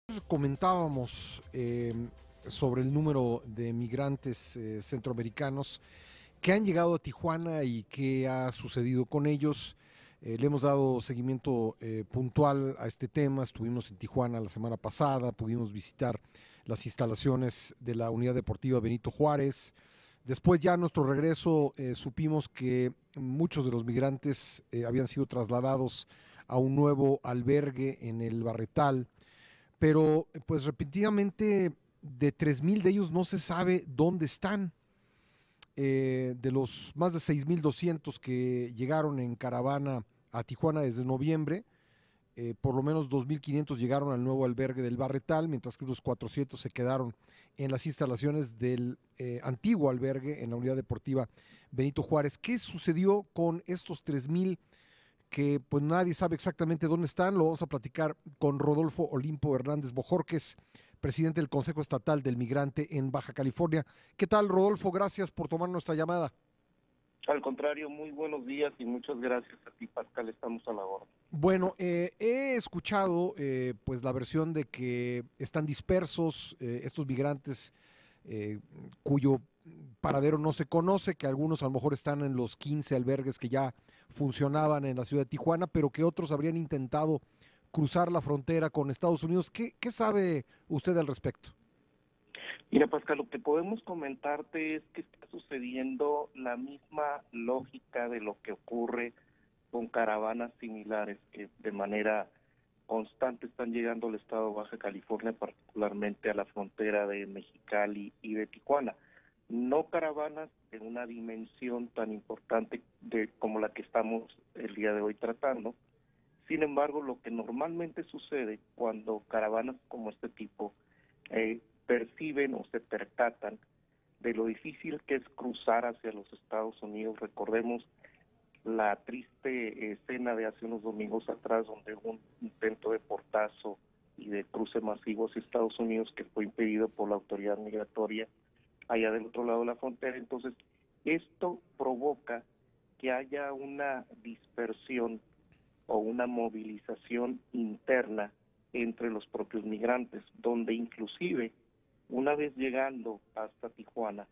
Comentábamos sobre el número de migrantes centroamericanos que han llegado a Tijuana y qué ha sucedido con ellos. Le hemos dado seguimiento puntual a este tema. Estuvimos en Tijuana la semana pasada, pudimos visitar las instalaciones de la Unidad Deportiva Benito Juárez. Después ya a nuestro regreso supimos que muchos de los migrantes habían sido trasladados a un nuevo albergue en el Barretal, pero pues repetidamente de 3,000 de ellos no se sabe dónde están. De los más de 6,200 que llegaron en caravana a Tijuana desde noviembre, por lo menos 2,500 llegaron al nuevo albergue del Barretal, mientras que unos 400 se quedaron en las instalaciones del antiguo albergue en la Unidad Deportiva Benito Juárez. ¿Qué sucedió con estos 3,000 que pues nadie sabe exactamente dónde están? Lo vamos a platicar con Rodolfo Olimpo Hernández Bojorquez, presidente del Consejo Estatal del Migrante en Baja California. ¿Qué tal, Rodolfo? Gracias por tomar nuestra llamada. Al contrario, muy buenos días y muchas gracias a ti, Pascal, estamos a la orden. Bueno, he escuchado pues la versión de que están dispersos estos migrantes eh, cuyo paradero no se conoce, que algunos a lo mejor están en los 15 albergues que ya funcionaban en la ciudad de Tijuana, pero que otros habrían intentado cruzar la frontera con Estados Unidos. ¿Qué sabe usted al respecto? Mira, Pascal, lo que podemos comentarte es que está sucediendo la misma lógica de lo que ocurre con caravanas similares que de manera constante están llegando al estado de Baja California, particularmente a la frontera de Mexicali y de Tijuana. No caravanas en una dimensión tan importante como la que estamos el día de hoy tratando. Sin embargo, lo que normalmente sucede cuando caravanas como este tipo perciben o se percatan de lo difícil que es cruzar hacia los Estados Unidos. Recordemos la triste escena de hace unos domingos atrás, donde hubo un intento de portazo y de cruce masivo hacia Estados Unidos que fue impedido por la autoridad migratoria allá del otro lado de la frontera. Entonces, esto provoca que haya una dispersión o una movilización interna entre los propios migrantes, donde inclusive una vez llegando hasta Tijuana,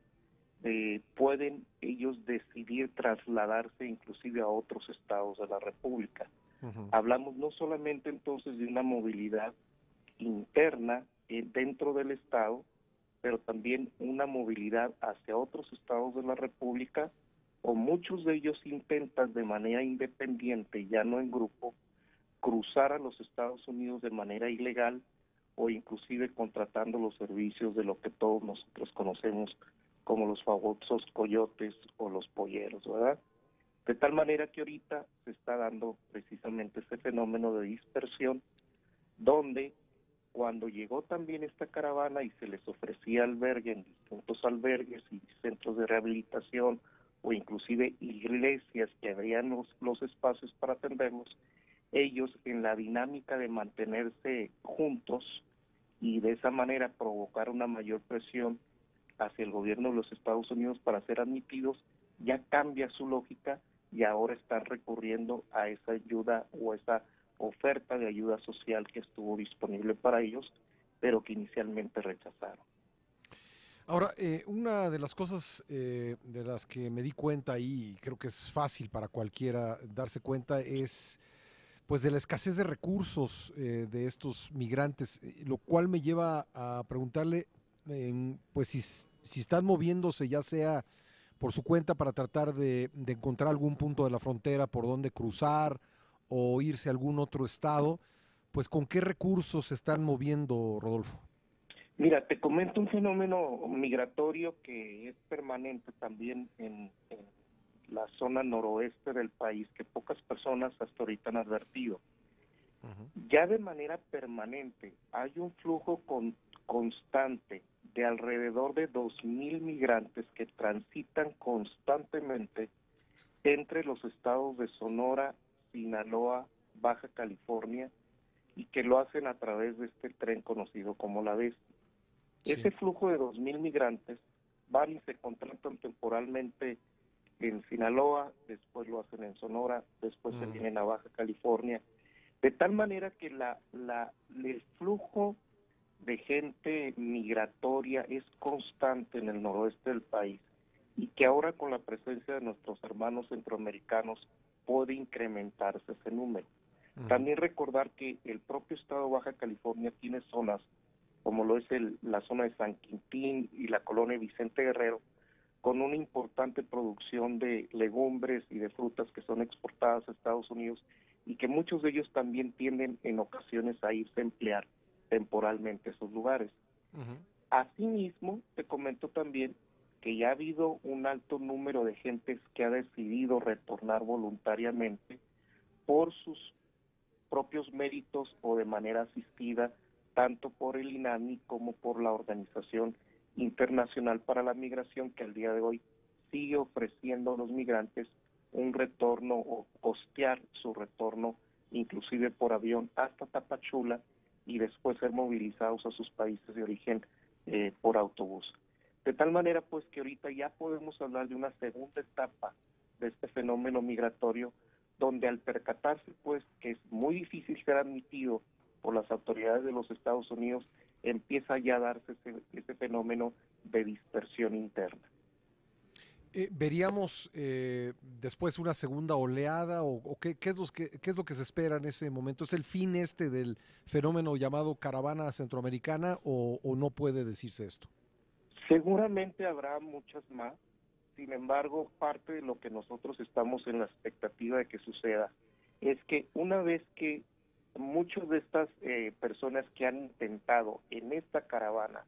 pueden ellos decidir trasladarse inclusive a otros estados de la República. Uh-huh. Hablamos no solamente entonces de una movilidad interna dentro del estado, pero también una movilidad hacia otros estados de la República, o muchos de ellos intentan de manera independiente, ya no en grupo, cruzar a los Estados Unidos de manera ilegal o inclusive contratando los servicios de lo que todos nosotros conocemos como los famosos coyotes o los polleros, ¿verdad? De tal manera que ahorita se está dando precisamente este fenómeno de dispersión, donde cuando llegó también esta caravana y se les ofrecía albergue en distintos albergues y centros de rehabilitación o inclusive iglesias que abrían los espacios para atenderlos, ellos en la dinámica de mantenerse juntos y de esa manera provocar una mayor presión hacia el gobierno de los Estados Unidos para ser admitidos, ya cambia su lógica y ahora están recurriendo a esa ayuda o esa oferta de ayuda social que estuvo disponible para ellos, pero que inicialmente rechazaron. Ahora, una de las cosas de las que me di cuenta y creo que es fácil para cualquiera darse cuenta es pues de la escasez de recursos de estos migrantes, lo cual me lleva a preguntarle pues si están moviéndose ya sea por su cuenta para tratar de encontrar algún punto de la frontera por donde cruzar o irse a algún otro estado, pues con qué recursos se están moviendo, Rodolfo. Mira, te comento un fenómeno migratorio que es permanente también en la zona noroeste del país, que pocas personas hasta ahorita han advertido. Uh-huh. Ya de manera permanente hay un flujo constante de alrededor de 2,000 migrantes que transitan constantemente entre los estados de Sonora, Sinaloa, Baja California, y que lo hacen a través de este tren conocido como la Bestia. Sí. Ese flujo de 2,000 migrantes van y se contratan temporalmente en Sinaloa, después lo hacen en Sonora, después se vienen a Baja California, de tal manera que el flujo de gente migratoria es constante en el noroeste del país y que ahora con la presencia de nuestros hermanos centroamericanos puede incrementarse ese número. También recordar que el propio estado de Baja California tiene zonas como lo es la zona de San Quintín y la colonia Vicente Guerrero, con una importante producción de legumbres y de frutas que son exportadas a Estados Unidos y que muchos de ellos también tienden en ocasiones a irse a emplear temporalmente esos lugares. Asimismo, te comento también que ya ha habido un alto número de gentes que ha decidido retornar voluntariamente por sus propios méritos o de manera asistida, tanto por el INAMI como por la Organización Internacional para la Migración, que al día de hoy sigue ofreciendo a los migrantes un retorno o costear su retorno, inclusive por avión hasta Tapachula y después ser movilizados a sus países de origen por autobús. De tal manera pues que ahorita ya podemos hablar de una segunda etapa de este fenómeno migratorio, donde al percatarse pues que es muy difícil ser admitido por las autoridades de los Estados Unidos, empieza ya a darse ese fenómeno de dispersión interna. ¿Veríamos después una segunda oleada o qué es lo que se espera en ese momento? ¿Es el fin del fenómeno llamado caravana centroamericana o no puede decirse esto? Seguramente habrá muchas más. Sin embargo, parte de lo que nosotros estamos en la expectativa de que suceda es que una vez que muchas de estas personas que han intentado en esta caravana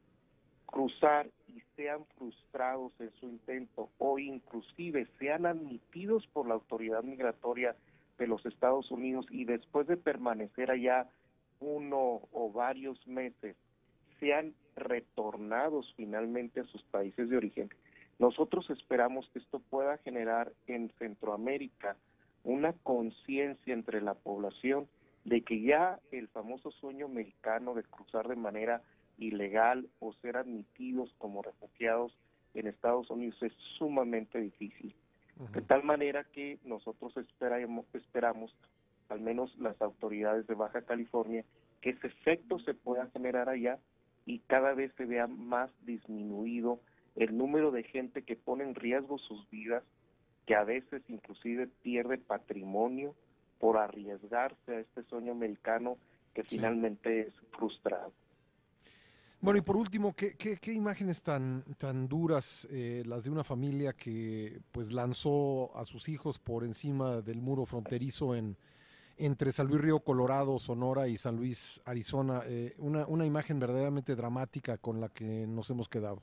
cruzar y sean frustrados en su intento o inclusive sean admitidos por la autoridad migratoria de los Estados Unidos y después de permanecer allá uno o varios meses sean retornados finalmente a sus países de origen, nosotros esperamos que esto pueda generar en Centroamérica una conciencia entre la población de que ya el famoso sueño americano de cruzar de manera ilegal o ser admitidos como refugiados en Estados Unidos es sumamente difícil. De tal manera que nosotros esperamos, al menos las autoridades de Baja California, que ese efecto se pueda generar allá y cada vez se vea más disminuido el número de gente que pone en riesgo sus vidas, que a veces inclusive pierde patrimonio por arriesgarse a este sueño americano que finalmente es frustrado. Bueno, y por último, ¿qué imágenes tan duras las de una familia que pues lanzó a sus hijos por encima del muro fronterizo entre San Luis Río Colorado, Sonora y San Luis, Arizona? Una imagen verdaderamente dramática con la que nos hemos quedado.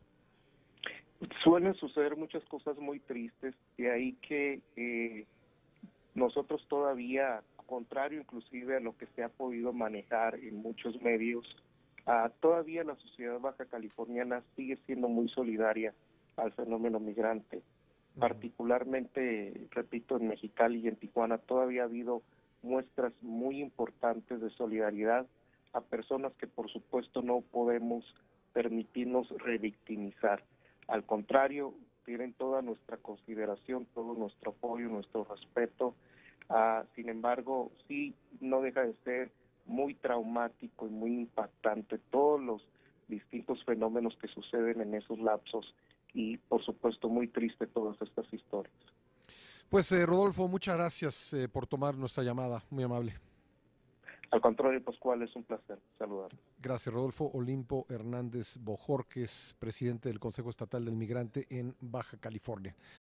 Suelen suceder muchas cosas muy tristes, de ahí que nosotros todavía, contrario inclusive a lo que se ha podido manejar en muchos medios, todavía la sociedad baja californiana sigue siendo muy solidaria al fenómeno migrante. Particularmente, repito, en Mexicali y en Tijuana todavía ha habido muestras muy importantes de solidaridad a personas que por supuesto no podemos permitirnos revictimizar. Al contrario, tienen toda nuestra consideración, todo nuestro apoyo, nuestro respeto. Sin embargo, sí, no deja de ser muy traumático y muy impactante todos los distintos fenómenos que suceden en esos lapsos y, por supuesto, muy triste todas estas historias. Pues Rodolfo, muchas gracias por tomar nuestra llamada, muy amable. Al contrario, Pascual, es un placer saludar. Gracias, Rodolfo. Olimpo Hernández Bojorquez, presidente del Consejo Estatal del Migrante en Baja California.